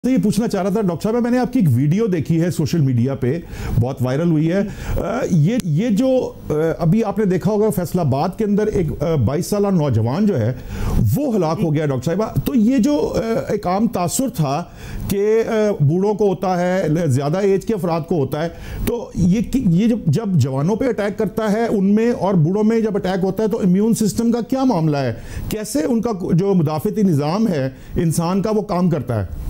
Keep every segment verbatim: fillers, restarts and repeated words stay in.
یہ پوچھنا چاہ رہا تھا ڈاکٹر صاحب، میں نے آپ کی ایک ویڈیو دیکھی ہے سوشل میڈیا پہ، بہت وائرل ہوئی ہے. یہ یہ جو ابھی آپ نے دیکھا ہوگا فیصل آباد کے اندر ایک بائیس سالہ نوجوان جو ہے وہ ہلاک ہو گیا ڈاکٹر صاحبہ. تو یہ جو ایک عام تاثر تھا کہ بوڑھوں کو ہوتا ہے، زیادہ ایج کے افراد کو ہوتا ہے، تو یہ یہ جب جوانوں پہ اٹیک کرتا ہے ان میں اور بوڑھوں میں جب اٹیک ہوتا ہے تو امیون سسٹم کا کیا معاملہ ہے؟ کیسے ان کا جو مدافعتی نظام ہے انسان کا وہ کام کرتا ہے؟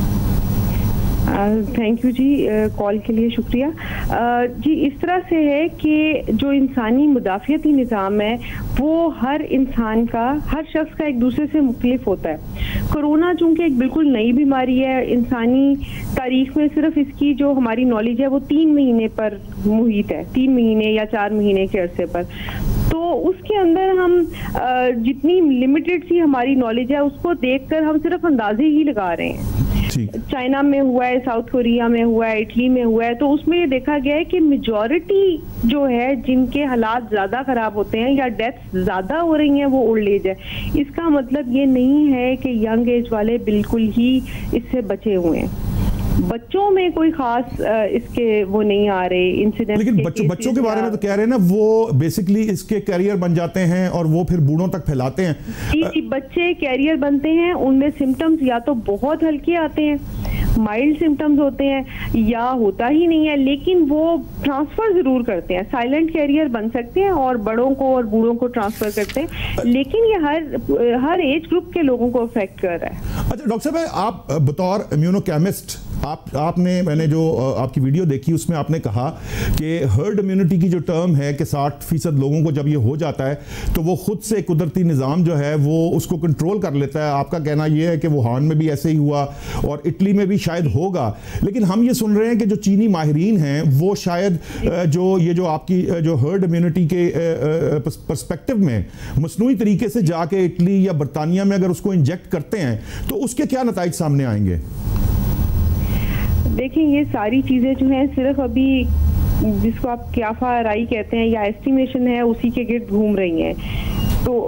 تھینک یو جی، کال کے لیے شکریہ. جی اس طرح سے ہے کہ جو انسانی مدافعتی نظام ہے وہ ہر انسان کا، ہر شخص کا ایک دوسرے سے مختلف ہوتا ہے. کرونا چونکہ ایک بالکل نئی بیماری ہے، انسانی تاریخ میں صرف اس کی جو ہماری نالج ہے وہ تین مہینے پر محیط ہے، تین مہینے یا چار مہینے کے عرصے پر. تو اس کے اندر ہم جتنی لمیٹڈ سی ہماری نالج ہے اس کو دیکھ کر ہم صرف اندازے ہی لگا رہے ہیں. چائنا میں ہوا ہے، ساؤتھ کوریا میں ہوا ہے، اٹلی میں ہوا ہے. تو اس میں یہ دیکھا گیا ہے کہ میجورٹی جو ہے جن کے حالات زیادہ خراب ہوتے ہیں یا ڈیتھ زیادہ ہو رہی ہیں وہ اولڈ ایج ہے. اس کا مطلب یہ نہیں ہے کہ ینگ ایج والے بالکل ہی اس سے بچے ہوئے ہیں. بچوں میں کوئی خاص اس کے وہ نہیں آ رہے انسیڈنٹ. لیکن بچوں بچوں کے بارے میں تو کہہ رہے ہیں نا، وہ بیسیکلی اس کے کیریئر بن جاتے ہیں اور وہ پھر بوڑھوں تک پھیلاتے ہیں. جی بچے کیریئر بنتے ہیں، ان میں سمٹمز یا تو بہت ہلکے آتے ہیں، مائلڈ سمٹمز ہوتے ہیں، یا ہوتا ہی نہیں ہے لیکن وہ ٹرانسفر ضرور کرتے ہیں. سائلنٹ کیریئر بن سکتے ہیں اور بڑوں کو اور بوڑھوں کو ٹرانسفر کرتے ہیں، لیکن یہ ہر ہر ایج گروپ کے لوگوں کو افیکٹ کر رہا ہے. اچھا ڈاکٹر صاحب، آپ بطور امیونو کیمسٹ آپ آپ نے میں نے جو آپ کی ویڈیو دیکھی اس میں آپ نے کہا کہ ہرڈ امیونٹی کی جو ٹرم ہے کہ ساٹھ فیصد لوگوں کو جب یہ ہو جاتا ہے تو وہ خود سے قدرتی نظام جو ہے وہ اس کو کنٹرول کر لیتا ہے. آپ کا کہنا یہ ہے کہ ووہان میں بھی ایسے ہی ہوا اور اٹلی میں بھی شاید ہوگا. لیکن ہم یہ سن رہے ہیں کہ جو چینی ماہرین ہیں وہ شاید جو یہ جو آپ کی جو ہرڈ امیونٹی کے پرسپیکٹو میں مصنوعی طریقے سے جا کے اٹلی یا برطانیہ میں اگر اس کو انجیکٹ کرتے ہیں تو اس کے کیا نتائج سامنے آئیں گے؟ دیکھیں یہ ساری چیزیں جو ہیں صرف ابھی جس کو آپ قیافہ رائی کہتے ہیں یا ایسٹیمیشن ہے اسی کے گرد گھوم رہی ہیں. تو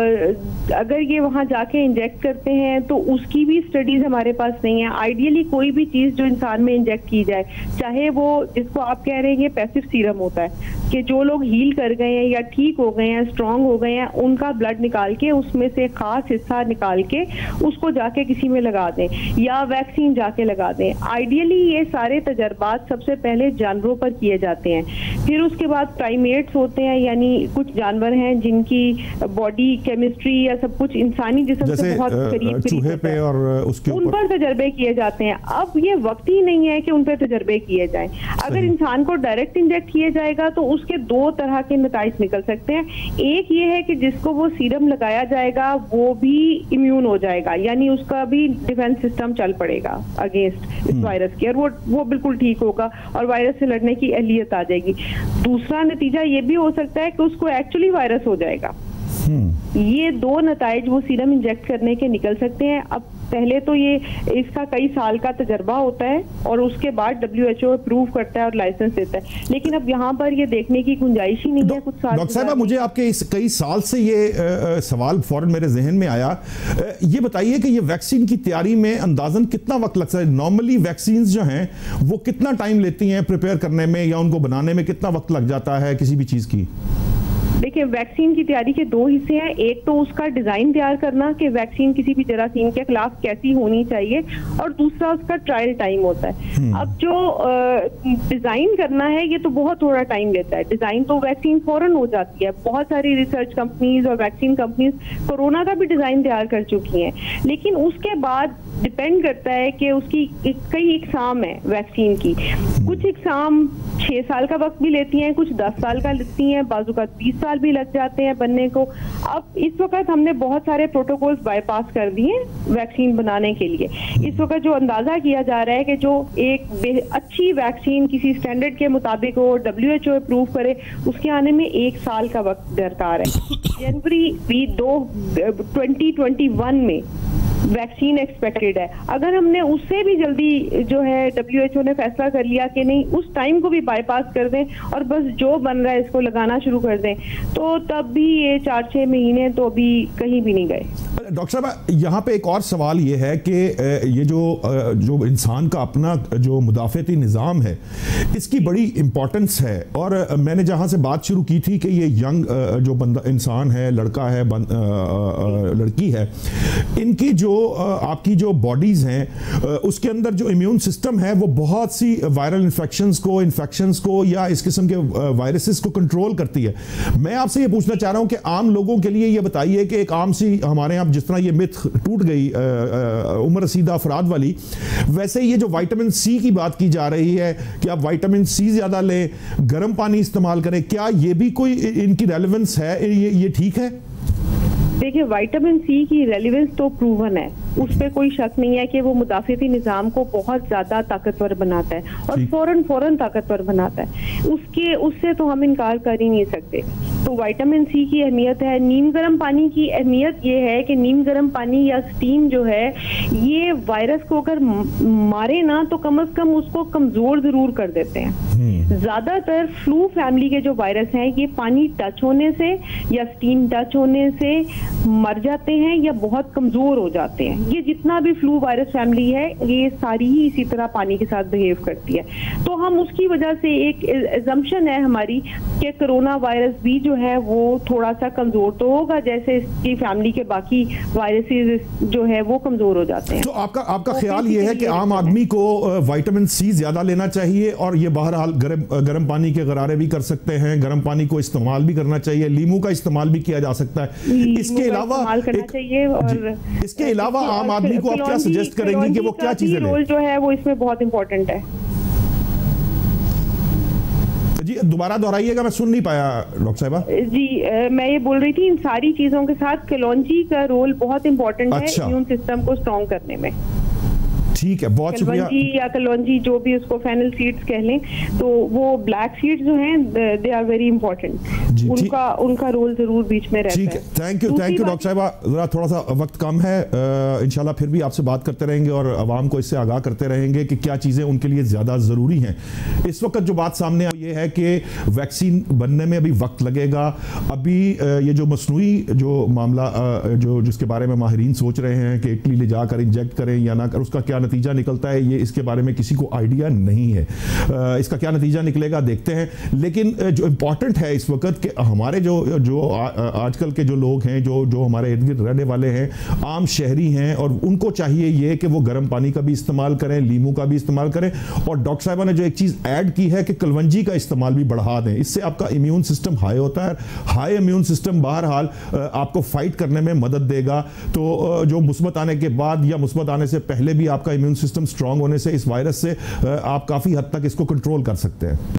اگر یہ وہاں جا کے انجیکٹ کرتے ہیں تو اس کی بھی اسٹڈیز ہمارے پاس نہیں ہیں. آئیڈیلی کوئی بھی چیز جو انسان میں انجیکٹ کی جائے، چاہے وہ جس کو آپ کہہ رہے ہیں پیسو سیرم ہوتا ہے کہ جو لوگ ہیل کر گئے ہیں یا ٹھیک ہو گئے ہیں، اسٹرانگ ہو گئے ہیں، ان کا بلڈ نکال کے اس میں سے خاص حصہ نکال کے اس کو جا کے کسی میں لگا دیں یا ویکسین جا کے لگا دیں. آئیڈیلی یہ سارے تجربات سب سے پہلے جانوروں پر کیے جاتے ہیں، پھر اس کے بعد پرائمیٹس ہوتے ہیں، یعنی کچھ جانور ہیں جن کی باڈی کیمسٹری یا سب کچھ انسانی جسم سے بہت قریب قریب ہے اور ان پر تجربے کیے جاتے ہیں. اب یہ وقت ہی نہیں ہے کہ ان پہ تجربے کیے جائیں. اگر انسان کو ڈائریکٹ انجیکٹ کیے جائے گا تو اس کے دو طرح کے نتائج نکل سکتے ہیں. ایک یہ ہے کہ جس کو وہ سیرم لگایا جائے گا وہ بھی امیون ہو جائے گا، یعنی اس کا بھی ڈیفینس سسٹم چل پڑے گا اگینسٹ اس وائرس کے، اور وہ وہ بالکل ٹھیک ہوگا اور وائرس سے لڑنے کی اہلیت آ جائے گی. دوسرا نتیجہ یہ بھی ہو سکتا ہے کہ اس کو ایکچولی وائرس ہو جائے گا. یہ دو نتائج وہ سیرم انجیکٹ کرنے کے نکل سکتے ہیں. اب پہلے تو یہ اس کا کئی سال کا تجربہ ہوتا ہے اور اس کے بعد ڈبلیو ایچ او اپروو کرتا ہے اور لائسنس دیتا ہے، لیکن اب یہاں پر یہ دیکھنے کی گنجائش ہی نہیں ہے. کچھ سال ڈاکٹر صاحبہ، مجھے آپ کے اس کئی سال سے یہ سوال فوراً میرے ذہن میں آیا. یہ بتائیے کہ یہ ویکسین کی تیاری میں اندازاً کتنا وقت لگتا ہے؟ نارملی ویکسینز جو ہیں وہ کتنا ٹائم لیتی ہیں پریپیئر کرنے میں یا ان کو بنانے میں کتنا وقت لگ جاتا ہے کسی بھی چیز کی؟ دیکھیں ویکسین کی تیاری کے دو حصے ہیں. ایک تو اس کا ڈیزائن تیار کرنا کہ ویکسین کسی بھی جراثیم کے خلاف کیسی ہونی چاہیے، اور دوسرا اس کا ٹرائل ٹائم ہوتا ہے. اب جو ڈیزائن کرنا ہے یہ تو بہت تھوڑا ٹائم لیتا ہے. ڈیزائن تو ویکسین فوراً ہو جاتی ہے. بہت ساری ریسرچ کمپنیز اور ویکسین کمپنیز کورونا کا بھی ڈیزائن تیار کر چکی ہیں، لیکن اس کے بعد ڈپینڈ کرتا ہے کہ اس کی کئی اقسام ہیں ویکسین کی. کچھ اقسام چھ سال کا وقت بھی لیتی ہیں، کچھ دس سال کا لیتی ہیں، بعض اوقات بیس سال بھی لگ جاتے ہیں بننے کو. اب اس وقت ہم نے بہت سارے پروٹوکولز بائی پاس کر دیے ویکسین بنانے کے لیے. اس وقت جو اندازہ کیا جا رہا ہے کہ جو ایک اچھی ویکسین کسی سٹینڈرڈ کے مطابق ہو، ڈبلیو ایچ او اپروو کرے، اس کے آنے میں ایک سال کا وقت درکار ہے. جنوری دو ٹوینٹی ٹوینٹی ون میں ویکسین ایکسپیکٹڈ ہے. اگر ہم نے اس سے بھی جلدی جو ہے ڈبلیو ایچ او نے فیصلہ کر لیا کہ نہیں اس ٹائم کو بھی بائی پاس کر دیں اور بس جو بن رہا ہے اس کو لگانا شروع کر دیں، تو تب بھی یہ چار چھ مہینے تو ابھی کہیں بھی نہیں گئے. ڈاکٹر صاحب یہاں پہ ایک اور سوال یہ ہے کہ یہ جو جو انسان کا اپنا جو مدافعتی نظام ہے اس کی بڑی امپورٹنس ہے، اور میں نے جہاں سے بات شروع کی تھی کہ یہ ینگ جو بندہ انسان ہے، لڑکا ہے، لڑکی ہے، ان کی جو آپ کی جو باڈیز ہیں اس کے اندر جو امیون سسٹم ہے وہ بہت سی وائرل انفیکشنز کو انفیکشنز کو یا اس قسم کے وائرسز کو کنٹرول کرتی ہے۔ میں آپ سے یہ پوچھنا چاہ رہا ہوں کہ عام لوگوں کے لیے یہ بتائیے کہ ایک عام سی ہمارے یہاں جس طرح یہ مت ٹوٹ گئی عمر رسیدہ افراد والی، ویسے یہ جو وائٹامن سی کی بات کی جا رہی ہے کہ آپ وائٹامن سی زیادہ لیں، گرم پانی استعمال کریں، کیا یہ بھی کوئی ان کی ریلیونس ہے؟ یہ ٹھیک ہے؟ دیکھیں وائٹامن سی کی ریلیونس تو پروون ہے، اس پہ کوئی شک نہیں ہے کہ وہ مدافعتی نظام کو بہت زیادہ طاقتور بناتا ہے اور فوراً فوراً طاقتور بناتا ہے، اس کے اس سے تو ہم انکار کر ہی نہیں سکتے۔ تو وائٹامن سی کی اہمیت ہے۔ نیم گرم پانی کی اہمیت یہ ہے کہ نیم گرم پانی یا سٹیم جو ہے یہ وائرس کو اگر مارے نا تو کم از کم اس کو کمزور ضرور کر دیتے ہیں۔ زیادہ تر فلو فیملی کے جو وائرس ہیں یہ پانی ٹچ ہونے سے یا سٹیم ٹچ ہونے سے مر جاتے ہیں یا بہت کمزور ہو جاتے ہیں۔ یہ جتنا بھی فلو وائرس فیملی ہے یہ ساری ہی اسی طرح پانی کے ساتھ بہیو کرتی ہے۔ تو ہم اس کی وجہ سے ایک ایزمپشن ہے ہماری کہ کرونا وائرس بھی جو ہے وہ تھوڑا سا کمزور تو ہوگا جیسے اس کی فیملی کے باقی وائرسز جو ہے وہ کمزور ہو جاتے ہیں۔ تو آپ کا آپ کا خیال یہ ہے کہ عام آدمی کو وائٹامن سی زیادہ لینا چاہیے، اور یہ بہرحال گرم گرم پانی کے غرارے بھی کر سکتے ہیں، گرم پانی کو استعمال بھی کرنا چاہیے، لیمو کا استعمال بھی کیا جا سکتا ہے۔ اس کے علاوہ اس کے علاوہ عام آدمی کو آپ کیا سجیسٹ کریں گے کہ وہ کیا چیزیں لیں؟ رول جو ہے وہ اس میں بہت امپورٹنٹ ہے۔ جی دوبارہ دہرائیے گا، میں سن نہیں پایا ڈاکٹر صاحبہ۔ جی میں یہ بول رہی تھی ان ساری چیزوں کے ساتھ کلونجی کا رول بہت امپورٹنٹ ہے امیون سسٹم کو اسٹرانگ کرنے میں۔ ٹھیک ہے، بہت شکریہ۔ کلونجی یا کلونجی جو بھی اس کو فینل سیڈز کہہ لیں، تو وہ بلیک سیڈز جو ہیں دے آر ویری امپورٹنٹ، ان کا ان کا رول ضرور بیچ میں رہتا ہے۔ ٹھیک ہے، thank you thank you doctor صاحبہ، ذرا تھوڑا سا وقت کم ہے، انشاءاللہ پھر بھی آپ سے بات کرتے رہیں گے اور عوام کو اس سے آگاہ کرتے رہیں گے کہ کیا چیزیں ان کے لیے زیادہ ضروری ہیں۔ اس وقت جو بات سامنے آئی یہ ہے کہ ویکسین بننے میں ابھی وقت لگے گا، ابھی یہ جو مصنوعی جو معاملہ جو جس کے بارے میں ماہرین سوچ رہے ہیں کہ اٹلی لے جا کر انجیکٹ کریں یا نہ کریں، اس کا کیا نتیجہ نکلتا ہے یہ اس کے بارے میں کسی کو آئیڈیا نہیں ہے۔ اس کا کیا نتیجہ نکلے گا دیکھتے ہیں، لیکن جو امپورٹنٹ ہے اس وقت کہ ہمارے جو جو آج کل کے جو لوگ ہیں جو جو ہمارے ارد گرد رہنے والے ہیں، عام شہری ہیں، اور ان کو چاہیے یہ کہ وہ گرم پانی کا بھی استعمال کریں، لیمو کا بھی استعمال کریں، اور ڈاکٹر صاحبہ نے جو ایک چیز ایڈ کی ہے کہ کلونجی کا استعمال بھی بڑھا دیں، اس سے آپ کا امیون سسٹم ہائی ہوتا ہے، ہائی امیون سسٹم بہرحال آپ کو فائٹ کرنے میں مدد دے گا۔ تو جو مثبت آنے کے بعد یا مثبت آنے سے پہلے بھی آپ کا امیون سسٹم اسٹرانگ ہونے سے اس وائرس سے آپ کافی حد تک اس کو کنٹرول کر سکتے ہیں۔